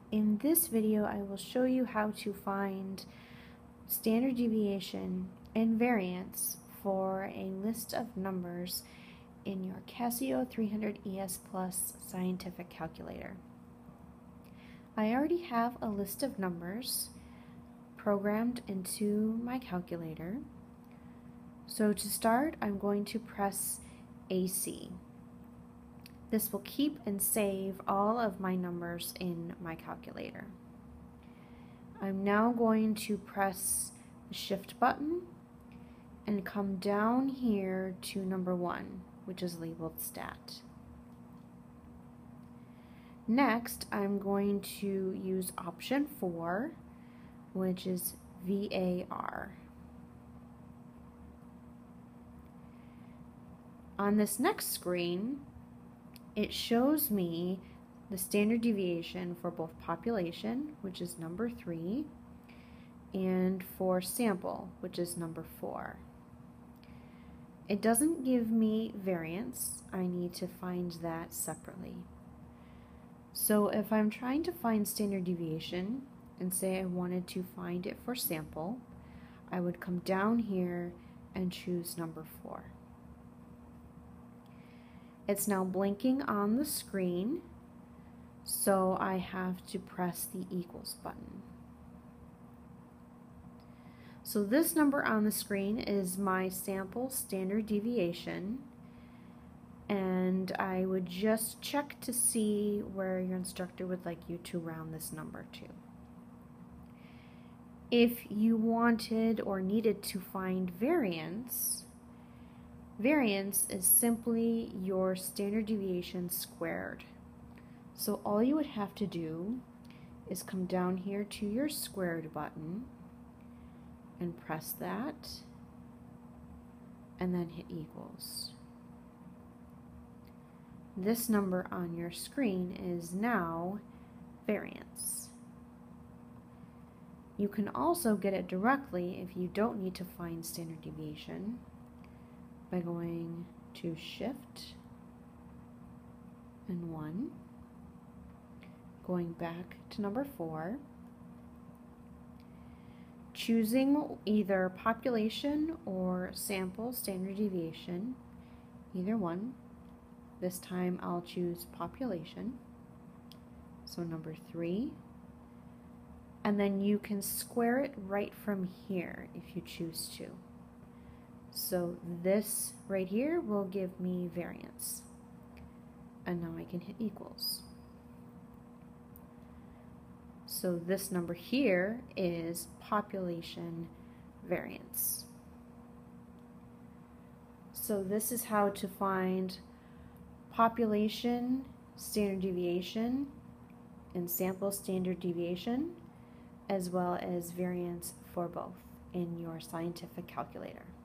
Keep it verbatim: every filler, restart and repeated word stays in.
In this video, I will show you how to find standard deviation and variance for a list of numbers in your Casio three hundred E S Plus scientific calculator. I already have a list of numbers programmed into my calculator. So to start, I'm going to press A C. This will keep and save all of my numbers in my calculator. I'm now going to press the Shift button and come down here to number one, which is labeled Stat. Next, I'm going to use option four, which is V A R. On this next screen, it shows me the standard deviation for both population, which is number three, and for sample, which is number four. It doesn't give me variance. I need to find that separately. So if I'm trying to find standard deviation and say I wanted to find it for sample, I would come down here and choose number four. It's now blinking on the screen, so I have to press the equals button. So this number on the screen is my sample standard deviation, and I would just check to see where your instructor would like you to round this number to. If you wanted or needed to find variance, variance is simply your standard deviation squared. So all you would have to do is come down here to your squared button and press that and then hit equals. This number on your screen is now variance. You can also get it directly if you don't need to find standard deviation by going to Shift and one, going back to number four, choosing either population or sample standard deviation, either one. This time I'll choose population, so number three, and then you can square it right from here if you choose to. So this right here will give me variance. And now I can hit equals. So this number here is population variance. So this is how to find population standard deviation and sample standard deviation, as well as variance for both in your scientific calculator.